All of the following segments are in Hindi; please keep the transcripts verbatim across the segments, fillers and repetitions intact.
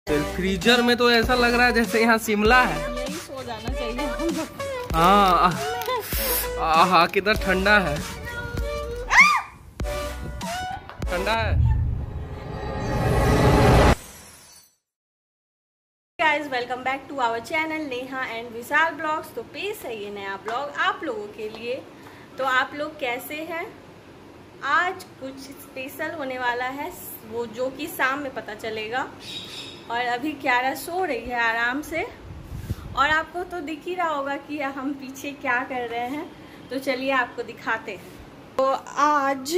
फ्रीजर में तो ऐसा लग रहा है जैसे यहाँ शिमला है। यही सो जाना चाहिए। हाँ हाँ, कितना ठंडा है, ठंडा है। Guys welcome back to our channel Neha and Vishal vlogs. तो पेश है ये नया ब्लॉग आप लोगों के लिए। तो आप लोग कैसे हैं? आज कुछ स्पेशल होने वाला है, वो जो कि शाम में पता चलेगा। और अभी क्यारा सो रही है आराम से, और आपको तो दिख ही रहा होगा कि हम पीछे क्या कर रहे हैं। तो चलिए आपको दिखाते हैं। तो आज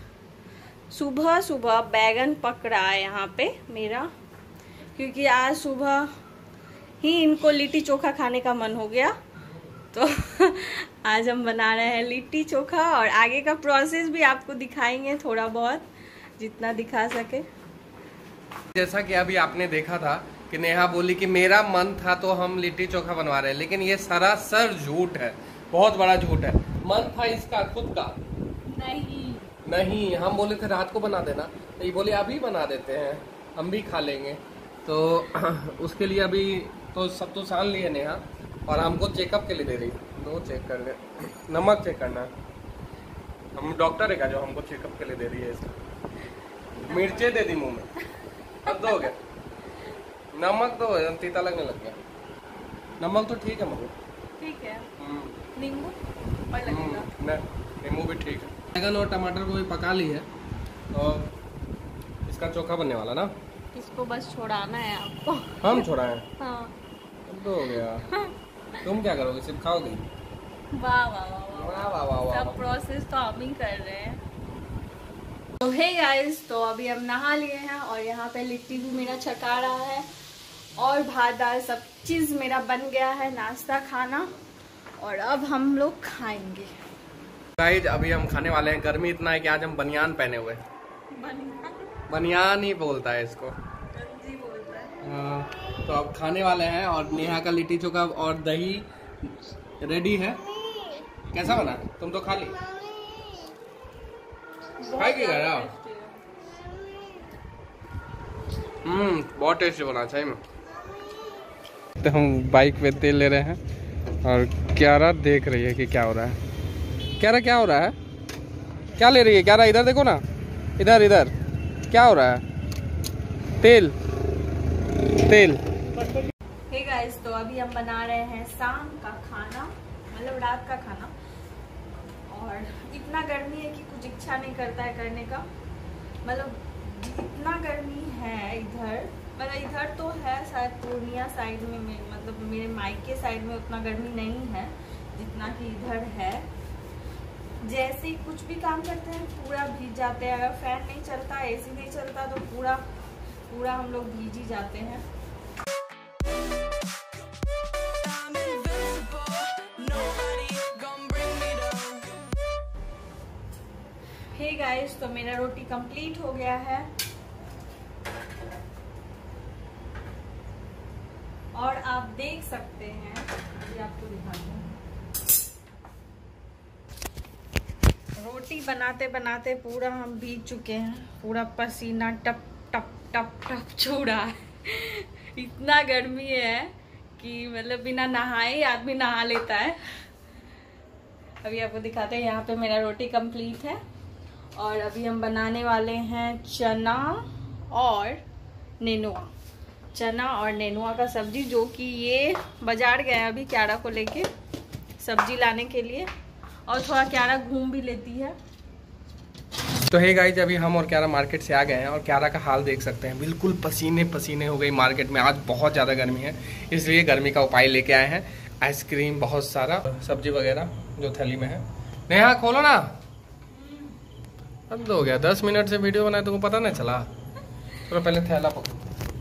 सुबह सुबह बैगन पक रहा है यहाँ पे मेरा, क्योंकि आज सुबह ही इनको लिट्टी चोखा खाने का मन हो गया। तो आज हम बना रहे हैं लिट्टी चोखा, और आगे का प्रोसेस भी आपको दिखाएंगे थोड़ा बहुत, जितना दिखा सके। जैसा कि अभी आपने देखा था कि नेहा बोली कि मेरा मन था तो हम लिट्टी चोखा बनवा रहे हैं, लेकिन ये सरासर झूठ है, बहुत बड़ा झूठ है। मन था इसका खुद का नहीं नहीं, हम बोले थे रात को बना देना, तो ये बोले अभी बना देते हैं, हम भी खा लेंगे। तो उसके लिए अभी तो सब तो सान लिए नेहा, और हमको चेकअप के लिए दे रही है। दो चेक कर ले, नमक चेक करना है। हम डॉक्टर है क्या जो हमको चेकअप के लिए दे रही है इसका। मिर्चे दे दी मुंह में, अब दो हो गया। नमक दो, तीता लगने लग गया। नमक तो ठीक है मगर ठीक है। नींबू और लगेगा, नींबू भी ठीक है। बैगन और टमाटर को भी पका ली है, और इसका चोखा बनने वाला ना। इसको बस छोड़ाना है आपको। हम छोड़ाएं? हाँ। अब तो हो गया। तुम क्या करोगे, सिर्फ खाओगे? वाह वाह वाह वाह वाह वाह वाह। सब प्रोसेस तो हम ही कर रहे हैं। तो हे गाइस, तो अभी हम नहा लिए हैं, और यहाँ पे लिट्टी भी मेरा छका रहा है, और भात दाल सब चीज मेरा बन गया है, नाश्ता खाना। और अब हम लोग खाएंगे। गाइस अभी हम खाने वाले हैं। गर्मी इतना है कि आज हम बनियान पहने हुए हैं। बनियान ही बोलता है इसको, गंजी बोलता है। हाँ, तो अब खाने वाले हैं, और नेहा का लिट्टी चोखा और दही रेडी है। कैसा बना? तुम तो खा ली, खाएगी क्या? हम्म बहुत टेस्टी बना चाहिए में। तो हम बाइक पे तेल ले रहे हैं, और क्यारा देख रही है कि क्या हो रहा है। क्यारा क्या हो रहा है? क्या ले रही है क्यारा? इधर देखो ना, इधर इधर क्या हो रहा है? तेल तेल। हे गाइस, तो अभी हम बना रहे हैं शाम का खाना, मतलब रात का खाना। और इतना गर्मी है कि कुछ इच्छा नहीं करता है करने का। मतलब इतना गर्मी है इधर, मतलब इधर तो है शायद पूर्णिया साइड में, में मतलब मेरे मायके साइड में उतना गर्मी नहीं है जितना कि इधर है। जैसे ही कुछ भी काम करते हैं पूरा भीग जाते हैं। अगर फैन नहीं चलता, एसी नहीं चलता, तो पूरा पूरा हम लोग भीग ही जाते हैं। हे गाइस, तो मेरा रोटी कंप्लीट हो गया है, और आप देख सकते हैं, ये आपको दिखाते हैं। रोटी बनाते बनाते पूरा हम भीग चुके हैं, पूरा पसीना टप टप टप टप छू रहा है। इतना गर्मी है कि मतलब बिना नहाए आदमी नहा लेता है। अभी आपको दिखाते हैं, यहाँ पे मेरा रोटी कंप्लीट है, और अभी हम बनाने वाले हैं चना और नेनुआ। चना और नेनुआ का सब्जी, जो कि ये बाजार गए हैं अभी क्यारा को लेके सब्जी लाने के लिए, और थोड़ा क्यारा घूम भी लेती है। तो हे गाइस, अभी हम और क्यारा मार्केट से आ गए हैं, और क्यारा का हाल देख सकते हैं, बिल्कुल पसीने पसीने हो गई मार्केट में। आज बहुत ज़्यादा गर्मी है, इसलिए गर्मी का उपाय लेके आए हैं। आइसक्रीम, बहुत सारा सब्जी वगैरह जो थैली में है। नेहा खोलो ना, अब हो गया। दस मिनट से वीडियो बनाए, तुमको पता नहीं चला? तो पहले थैला पकड़ो,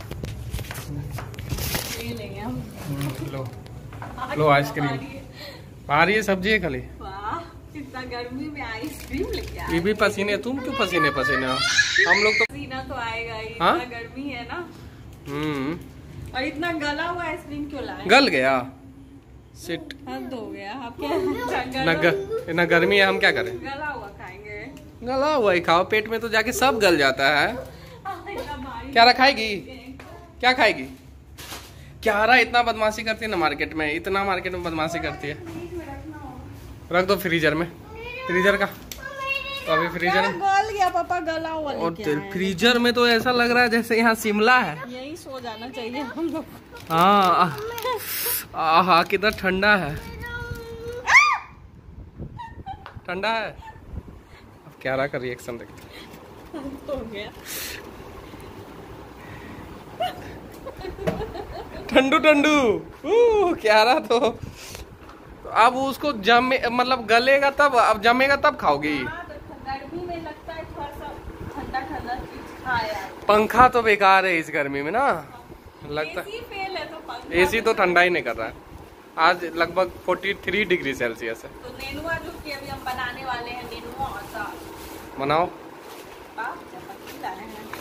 लो लो आइसक्रीम। आ रही है सब्जी है खाली। वाह, इतना गर्मी में आइसक्रीम लेके आए। ये भी पसीने, तुम क्यों पसीने पसीने हो? हम लोग तो पसीना तो आएगा ही, हाँ? इतना गर्मी है ना। हम्म और इतना गला हुआ आइसक्रीम क्यों लाए? गल गया, सिट हद हो गया। आप क्या ना ग, ना गर्मी है, हम क्या करें? गला हुआ खाएंगे? गला हुआ ही खाओ, पेट में तो जाके सब गल जाता है। इतना भारी क्या रखाएगी? क्या खाएगी? क्यारा इतना बदमाशी करती है ना मार्केट में, इतना मार्केट में बदमाशी करती है। रख दो फ्रीजर में, फ्रीजर का तो अभी फ्रीजर में गल गया पापा, गला हुआ और फ्रीजर में तो ऐसा लग रहा है जैसे यहाँ शिमला है। यही सो जाना चाहिए हम लोग। हाँ हाँ कितना ठंडा है, ठंडा है। अब क्यारा का रिएक्शन देखते हो गया ठंडू ठंडू क्यारा तो, तो अब उसको जमे मतलब गलेगा तब, अब जमेगा तब खाओगी। गर्मी में लगता है थोड़ा सा ठंडा ठंडा चीज खाया। पंखा तो बेकार है इस गर्मी में ना, लगता है एसी फेल है तो पंखा एसी तो ठंडा ही नहीं कर रहा है। आज लगभग तैंतालीस डिग्री सेल्सियस है। तो नेनुआ जो कि अभी हम बनाने वाले हैं, नेनुआ और साग बनाओ। आप चपाती लाए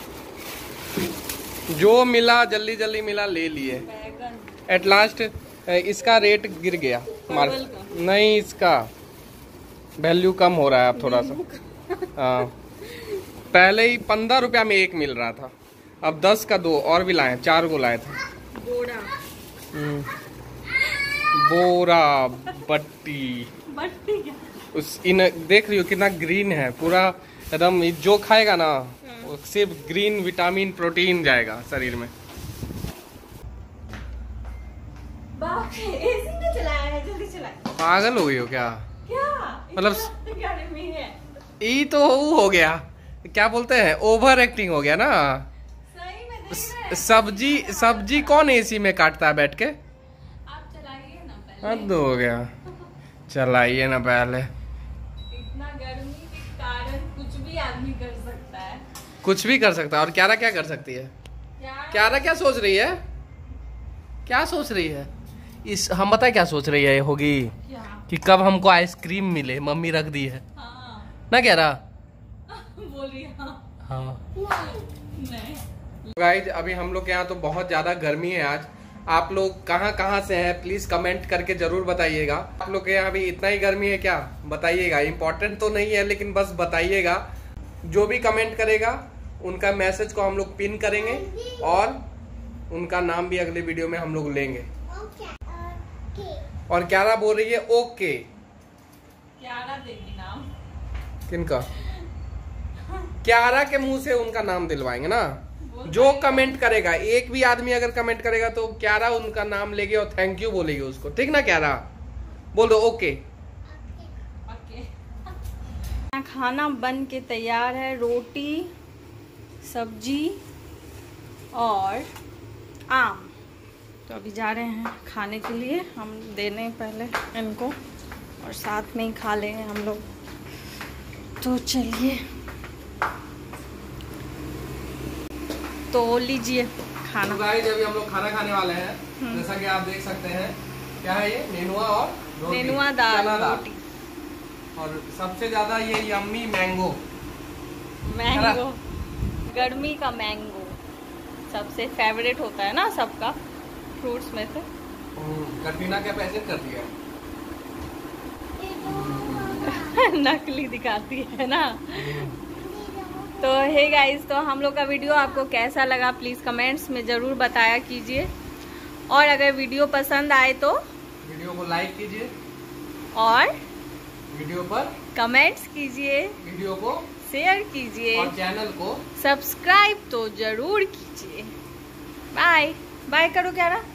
हैं। जो मिला जल्दी जल्दी मिला ले लिए। बैगन एट लास्ट इसका रेट गिर गया मार्केट, नहीं इसका वैल्यू कम हो रहा है अब थोड़ा सा। हाँ पहले ही पंद्रह रुपया में एक मिल रहा था, अब दस का दो और भी लाए, चार को लाए थे। बोरा बोरा बट्टी बट्टी क्या? उस इन देख रही हो कितना ग्रीन है पूरा एकदम, जो खाएगा ना सिर्फ ग्रीन विटामिन प्रोटीन जाएगा शरीर में। बाप रे, एसी में चलाया है, जल्दी चलाए। पागल हो गई हो क्या? क्या मतलब गर्मी है, ये तो वो हो गया, क्या बोलते हैं ओवर एक्टिंग हो गया ना। सही में देख रहे हैं। सब्जी सब्जी कौन एसी में काटता है बैठ के? आप चलाइए ना पहले। हद हो गया, चलाइए ना पहले। इतना गर्मी के कारण कुछ भी आदमी कर सकता है, कुछ भी कर सकता है। और क्यारा क्या कर सकती है? क्या क्यारा क्या सोच रही है? क्या सोच रही है? इस हम बताए क्या सोच रही है होगी क्या? कि कब हमको आइसक्रीम मिले, मम्मी रख दी है हाँ ना क्यारा? बोलिए। हाँ हाँ नहीं गाइज अभी हम लोग के यहाँ तो बहुत ज्यादा गर्मी है आज। आप लोग कहाँ कहाँ से हैं प्लीज कमेंट करके जरूर बताइएगा। आप लोग के यहाँ भी इतना ही गर्मी है क्या? बताइएगा, इम्पोर्टेंट तो नहीं है लेकिन बस बताइएगा। जो भी कमेंट करेगा उनका मैसेज को हम लोग पिन करेंगे और उनका नाम भी अगले वीडियो में हम लोग लेंगे। और क्यारा बोल रही है ओके। क्यारा देगी नाम किनका? क्यारा के मुंह से उनका नाम दिलवाएंगे ना। जो कमेंट करेगा, एक भी आदमी अगर कमेंट करेगा तो क्यारा उनका नाम लेगी और थैंक यू बोलेगी उसको, ठीक ना क्यारा? बोल दो ओके। ओके। खाना बन के तैयार है, रोटी सब्जी और आम। तो अभी जा रहे हैं खाने के लिए, हम देने पहले इनको और साथ में ही खा लेंगे हम लोग। तो चलिए, तो लीजिए खाना। तो गाइस अभी हम लोग खाना खाने वाले हैं, जैसा कि आप देख सकते हैं। क्या है ये? नेनुआ और रोटी, नेनुआ दाल चना दाल। रोटी और सबसे ज्यादा ये यम्मी मैंगो। मैंगो, गर्मी का मैंगो सबसे फेवरेट होता है ना सबका, फ्रूट्स में से। कटरीना क्या पैसे कर दिया? नकली दिखाती है ना। तो हे गाइस, तो हम लोग का वीडियो आपको कैसा लगा प्लीज कमेंट्स में जरूर बताया कीजिए। और अगर वीडियो पसंद आए तो वीडियो को लाइक कीजिए और वीडियो पर कमेंट्स कीजिए, वीडियो को शेयर कीजिए और चैनल को सब्सक्राइब तो जरूर कीजिए। बाय बाय करो क्यारा।